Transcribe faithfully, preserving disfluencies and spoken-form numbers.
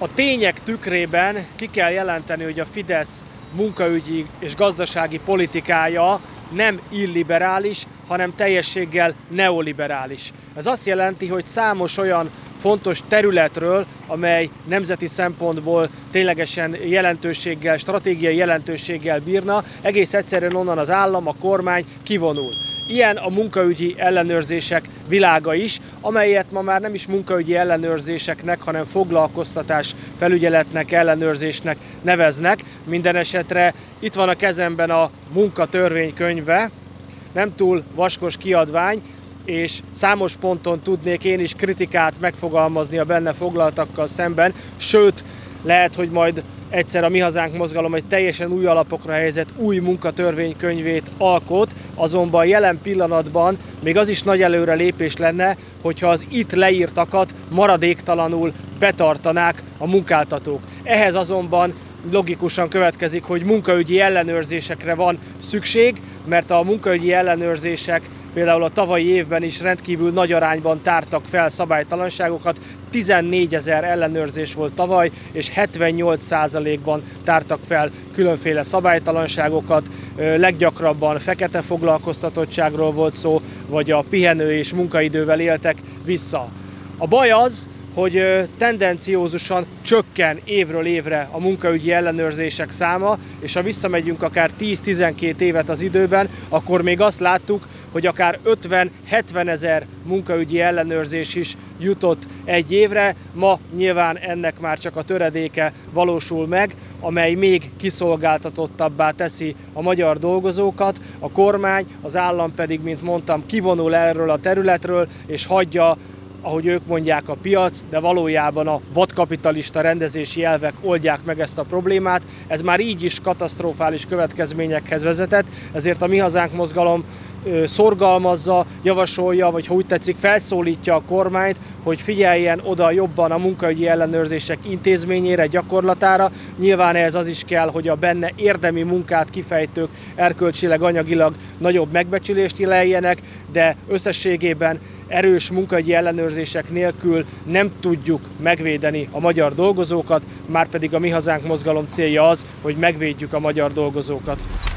A tények tükrében ki kell jelenteni, hogy a Fidesz munkaügyi és gazdasági politikája nem illiberális, hanem teljességgel neoliberális. Ez azt jelenti, hogy számos olyan fontos területről, amely nemzeti szempontból ténylegesen jelentőséggel, stratégiai jelentőséggel bírna, egész egyszerűen onnan az állam, a kormány kivonul. Ilyen a munkaügyi ellenőrzések világa is, amelyet ma már nem is munkaügyi ellenőrzéseknek, hanem foglalkoztatás felügyeletnek, ellenőrzésnek neveznek. Minden esetre itt van a kezemben a munkatörvénykönyve, nem túl vaskos kiadvány, és számos ponton tudnék én is kritikát megfogalmazni a benne foglaltakkal szemben, sőt, lehet, hogy majd egyszer a Mi Hazánk mozgalom egy teljesen új alapokra helyezett új munkatörvénykönyvét alkot, azonban jelen pillanatban még az is nagy előrelépés lenne, hogyha az itt leírtakat maradéktalanul betartanák a munkáltatók. Ehhez azonban logikusan következik, hogy munkaügyi ellenőrzésekre van szükség, mert a munkaügyi ellenőrzések például a tavalyi évben is rendkívül nagy arányban tártak fel szabálytalanságokat, tizennégyezer ellenőrzés volt tavaly, és hetvennyolc százalékban tártak fel különféle szabálytalanságokat, leggyakrabban fekete foglalkoztatottságról volt szó, vagy a pihenő és munkaidővel éltek vissza. A baj az, hogy tendenciózusan csökken évről évre a munkaügyi ellenőrzések száma, és ha visszamegyünk akár tíz-tizenkét évet az időben, akkor még azt láttuk, hogy akár ötven-hetven ezer munkaügyi ellenőrzés is jutott egy évre. Ma nyilván ennek már csak a töredéke valósul meg, amely még kiszolgáltatottabbá teszi a magyar dolgozókat, a kormány, az állam pedig, mint mondtam, kivonul erről a területről, és hagyja, ahogy ők mondják, a piac, de valójában a vadkapitalista rendezési elvek oldják meg ezt a problémát. Ez már így is katasztrofális következményekhez vezetett, ezért a Mi Hazánk mozgalom szorgalmazza, javasolja, vagy ha úgy tetszik, felszólítja a kormányt, hogy figyeljen oda jobban a munkaügyi ellenőrzések intézményére, gyakorlatára. Nyilván ehhez az is kell, hogy a benne érdemi munkát kifejtők erkölcsileg, anyagilag nagyobb megbecsülést leljenek, de összességében erős munkaügyi ellenőrzések nélkül nem tudjuk megvédeni a magyar dolgozókat, márpedig a Mi Hazánk mozgalom célja az, hogy megvédjük a magyar dolgozókat.